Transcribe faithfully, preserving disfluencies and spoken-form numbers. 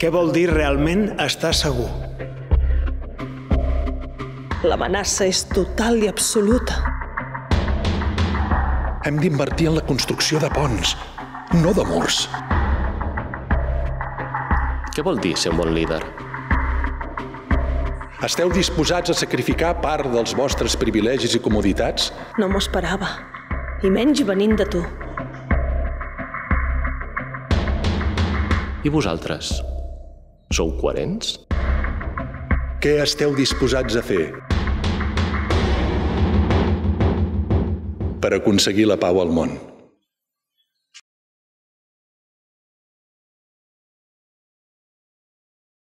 Què vol dir realment estar segur? L'amenaça és total i absoluta. Hem d'invertir en la construcció de ponts, no de murs. Què vol dir ser un bon líder? Esteu disposats a sacrificar part dels vostres privilegis i comoditats? No m'ho esperava, i menys venint de tu. I vosaltres? Sou coherents? Què esteu disposats a fer per aconseguir la pau al món?